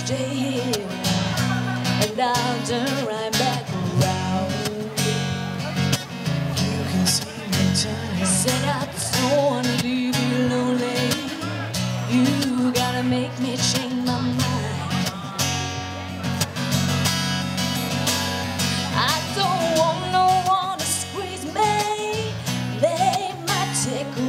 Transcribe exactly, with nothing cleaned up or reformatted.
stay here, and I'll turn right back around. You can see me turning. Said I don't wanna leave you lonely. You gotta make me change my mind. I don't want no one to squeeze me. They might take